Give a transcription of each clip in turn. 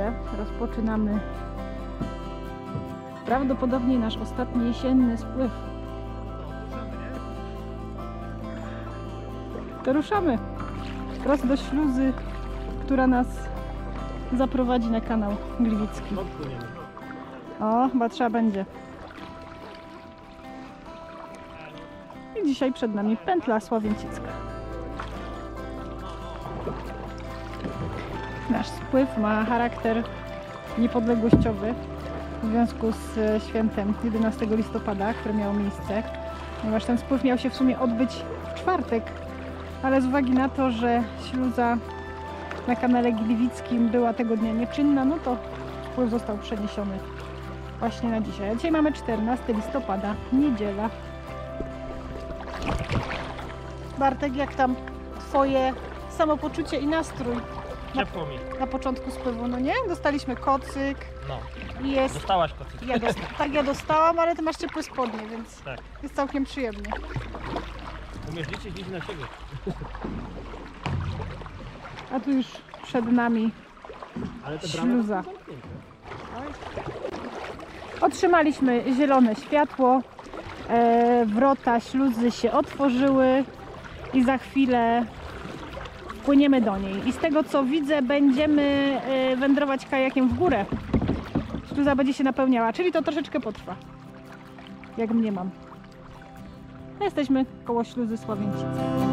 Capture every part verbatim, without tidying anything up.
że rozpoczynamy prawdopodobnie nasz ostatni jesienny spływ. To ruszamy wprost do śluzy, która nas zaprowadzi na kanał Gliwicki. O, chyba trzeba będzie. I dzisiaj przed nami pętla Sławięcicka. Nasz spływ ma charakter niepodległościowy w związku z świętem jedenastego listopada, które miało miejsce. Ponieważ ten spływ miał się w sumie odbyć w czwartek, ale z uwagi na to, że śluza na kanale Gliwickim była tego dnia nieczynna, no to spływ został przeniesiony właśnie na dzisiaj. A dzisiaj mamy czternastego listopada, niedziela. Bartek, jak tam twoje samopoczucie i nastrój? Ciepło mi. Na początku spływu, no nie? Dostaliśmy kocyk. No. I jest... Dostałaś kocyk. Ja dosta... Tak, ja dostałam, ale ty masz ciepłe spodnie, więc Tak. jest całkiem przyjemnie. Umiesz liczyć, liczyć na siebie. A tu już przed nami Ale te śluza. Otrzymaliśmy zielone światło. E, wrota śluzy się otworzyły i za chwilę płyniemy do niej. I z tego co widzę, będziemy e, wędrować kajakiem w górę. Śluza będzie się napełniała, czyli to troszeczkę potrwa. Jak mniemam. Jesteśmy koło śluzy Sławięcicy.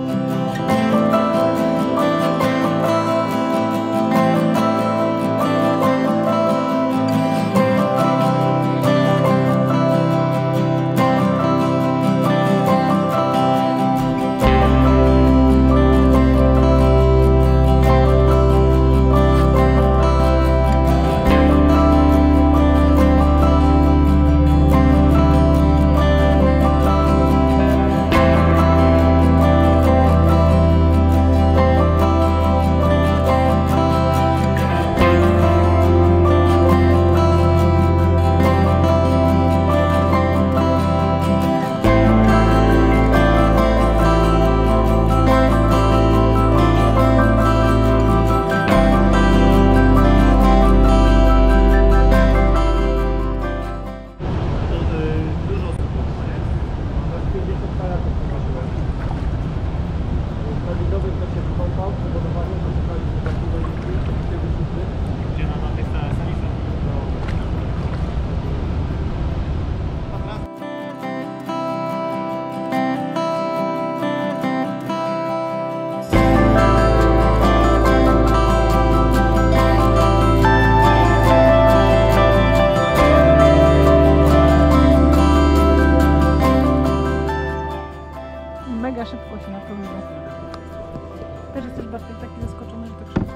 Mega szybko się napełniło. Też jesteś, Bartek, taki zaskoczony, że tak szybko?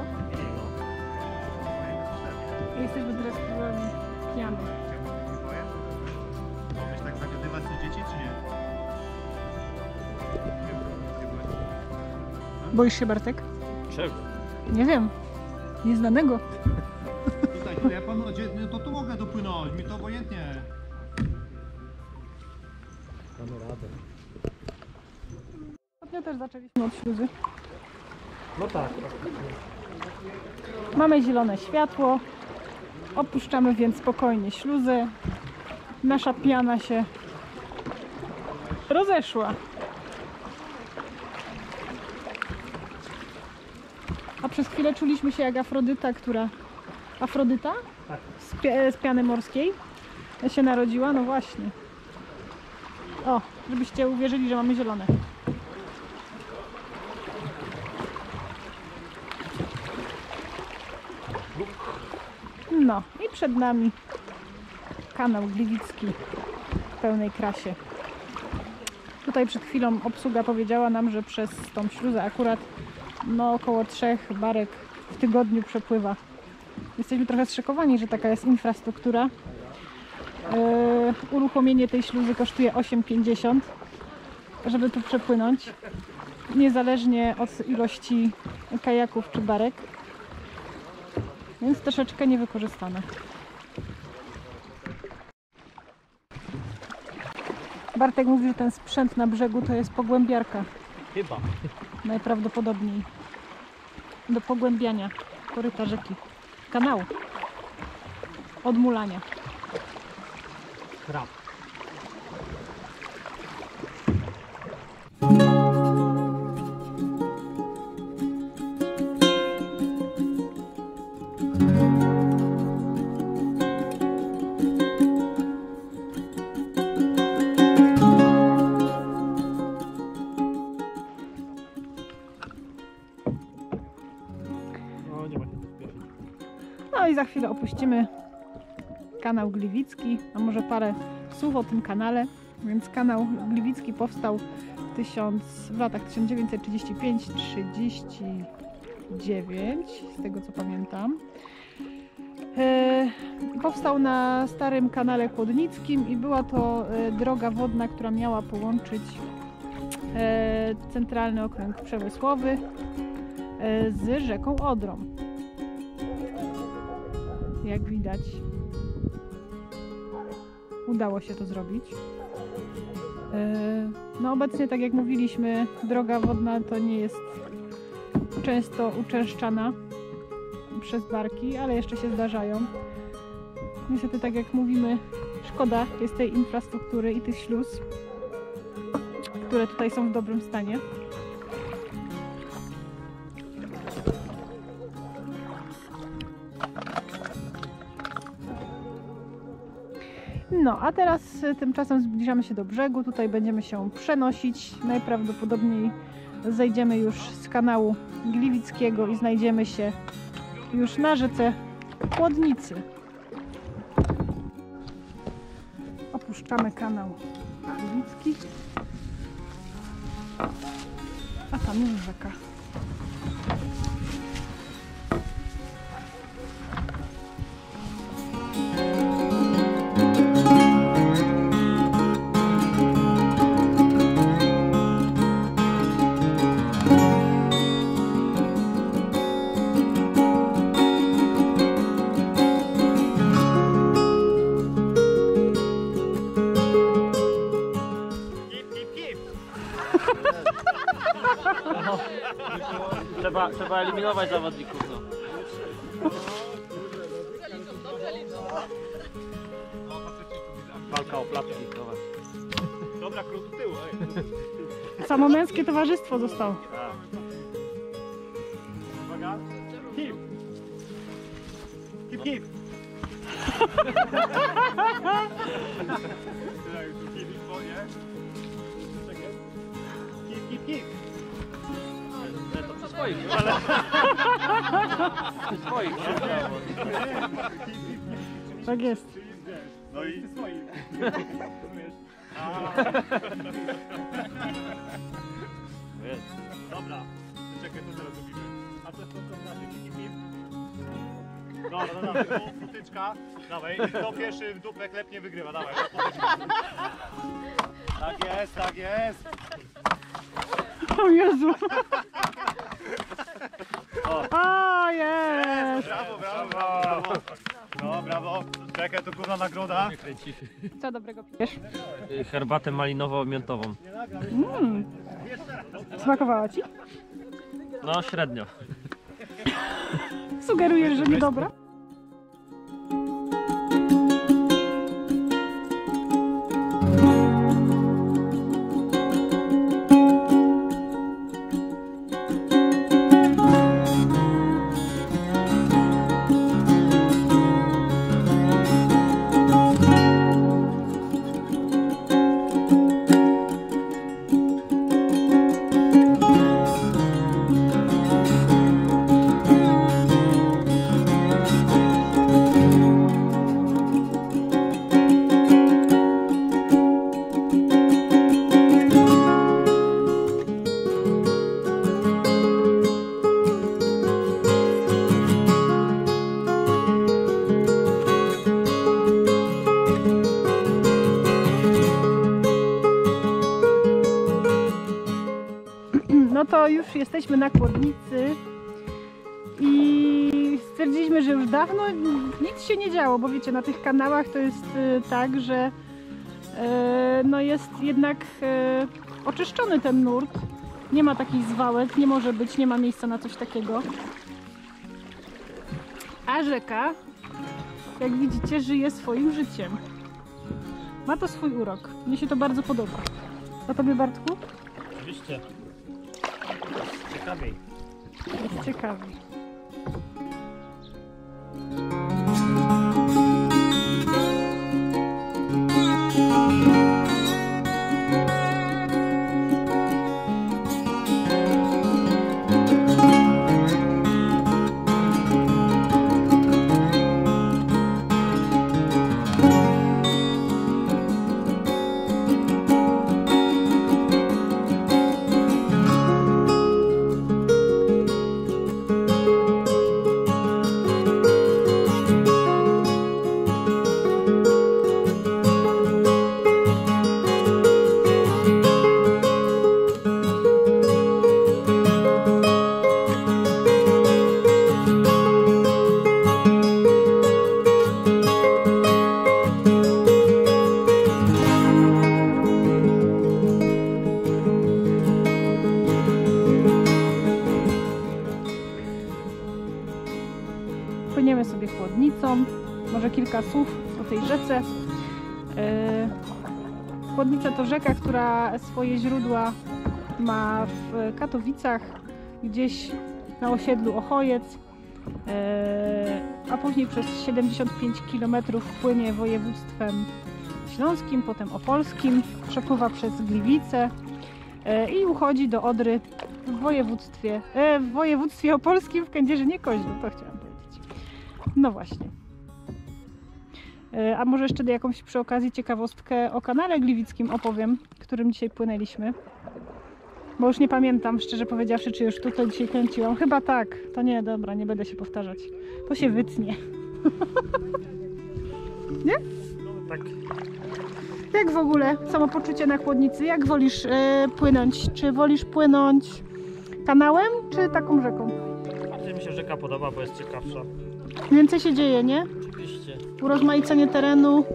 Jesteśmy teraz pijani. Mogłeś tak zagadywać do dzieci, czy nie? Boisz się, Bartek? Czego? Nie wiem. Nieznanego. Tutaj, to ja panu, no to tu mogę dopłynąć, mi to obojętnie. Damy radę. Ostatnio też zaczęliśmy od śluzy. No tak. Mamy zielone światło. Opuszczamy więc spokojnie śluzę. Nasza piana się rozeszła. A przez chwilę czuliśmy się jak Afrodyta, która... Afrodyta? Tak. Z, pi z piany morskiej się narodziła. No właśnie. O, żebyście uwierzyli, że mamy zielone. No i przed nami kanał Gliwicki w pełnej krasie. Tutaj przed chwilą obsługa powiedziała nam, że przez tą śluzę akurat no około trzech barek w tygodniu przepływa. Jesteśmy trochę zszokowani, że taka jest infrastruktura. Yy, uruchomienie tej śluzy kosztuje osiem pięćdziesiąt, żeby tu przepłynąć, niezależnie od ilości kajaków czy barek. Więc troszeczkę niewykorzystane. Bartek mówi, że ten sprzęt na brzegu to jest pogłębiarka. Chyba. Najprawdopodobniej. Do pogłębiania koryta rzeki. Kanału. odmulania. Krab. No nie ma się co spieszyć. No i za chwilę opuścimy kanał Gliwicki, a może parę słów o tym kanale. Więc kanał Gliwicki powstał w, tysiąc, w latach tysiąc dziewięćset trzydzieści pięć trzydzieści dziewięć, z tego co pamiętam. E, powstał na starym kanale Chłodnickim i była to e, droga wodna, która miała połączyć e, centralny okręg przemysłowy e, z rzeką Odrą. Jak widać, udało się to zrobić. No obecnie, tak jak mówiliśmy, droga wodna to nie jest często uczęszczana przez barki, ale jeszcze się zdarzają. Niestety, tak jak mówimy, szkoda jest tej infrastruktury i tych śluz, które tutaj są w dobrym stanie. No, a teraz tymczasem zbliżamy się do brzegu. Tutaj będziemy się przenosić. Najprawdopodobniej zejdziemy już z kanału Gliwickiego i znajdziemy się już na rzece Chłodnicy. Opuszczamy kanał Gliwicki. A tam już rzeka. Trzeba, trzeba eliminować zawodników. No. Walka o placki. Dobra. Dobra, krok do tyłu, ej. Samo męskie towarzystwo zostało. Uwaga. Hip. Hip, hip. Tyle już tu hip, bo nie? Tak jest. Hip, hip, hip. Ale to przy swoich, nie? Ale... przy swoich, nie? Tak jest. No i swoim. Rozumiesz? Jest. Dobra. Czekaj, to teraz robimy. A co to znaczy? Hip, hip. Dobra, dobra, dobra. Potyczka. Dawaj. Kto pierwszy w dupę klepnie wygrywa. Dawaj. Potyczka. Tak jest, tak jest. O Jezu! O, jest! Brawo, brawo, brawo, brawo. No, brawo. Czekaj, to główna nagroda. Co dobrego pijesz? Herbatę malinowo-miętową. Mm. Smakowała ci? No średnio. Sugerujesz, że niedobra? No to już jesteśmy na Chłodnicy i stwierdziliśmy, że już dawno nic się nie działo, bo wiecie, na tych kanałach to jest tak, że no jest jednak oczyszczony ten nurt. Nie ma takich zwałek, nie może być, nie ma miejsca na coś takiego. A rzeka, jak widzicie, żyje swoim życiem. Ma to swój urok. Mnie się to bardzo podoba. A tobie, Bartku? Oczywiście. Jest ciekawiej. Jest ciekawy. Płyniemy sobie chłodnicą. Może kilka słów o tej rzece. Yy, Chłodnica to rzeka, która swoje źródła ma w Katowicach, gdzieś na osiedlu Ochojec, yy, a później przez siedemdziesiąt pięć kilometrów płynie województwem śląskim, potem opolskim, przepływa przez Gliwice yy, i uchodzi do Odry w województwie, yy, w województwie opolskim w Kędzierzynie-Koźlu, to chciałam powiedzieć. No właśnie. A może jeszcze jakąś przy okazji ciekawostkę o kanale gliwickim opowiem, którym dzisiaj płynęliśmy. Bo już nie pamiętam, szczerze powiedziawszy, czy już tutaj dzisiaj kręciłam. Chyba tak. To nie, dobra, nie będę się powtarzać. To się wytnie. Nie? No tak. Jak w ogóle samopoczucie na chłodnicy? Jak wolisz e, płynąć? Czy wolisz płynąć kanałem, czy taką rzeką? Bardziej mi się rzeka podoba, bo jest ciekawsza. Więcej się dzieje, nie? Oczywiście. Urozmaicenie terenu,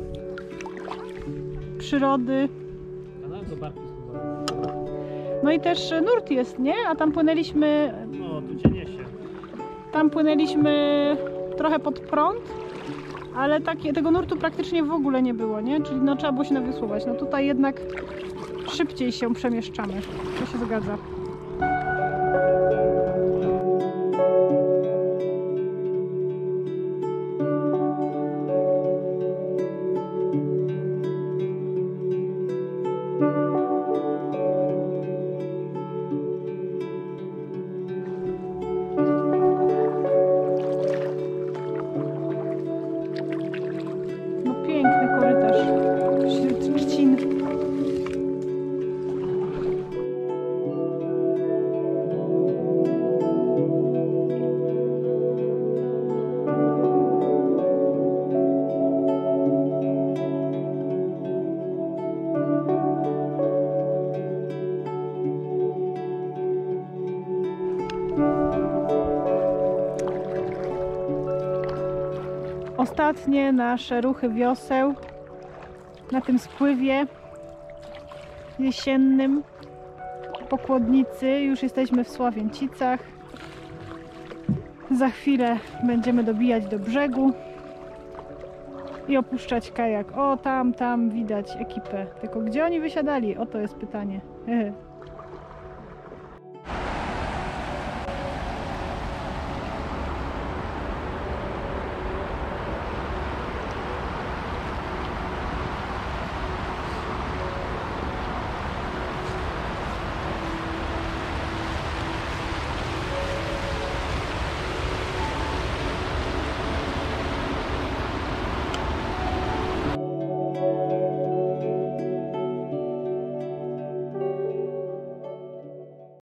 przyrody. Kanał do barki spływa. No i też nurt jest, nie? A tam płynęliśmy, No, tu cię niesie. tam płynęliśmy trochę pod prąd, ale takie, tego nurtu praktycznie w ogóle nie było, nie? Czyli no, trzeba było się nawiosłować. No tutaj jednak szybciej się przemieszczamy. To się zgadza. Piękny korytarz wśród trzcin. Ostatnie nasze ruchy wioseł na tym spływie jesiennym po Chłodnicy. Już jesteśmy w Sławięcicach. Za chwilę będziemy dobijać do brzegu i opuszczać kajak. O, tam, tam widać ekipę. Tylko gdzie oni wysiadali? O, to jest pytanie.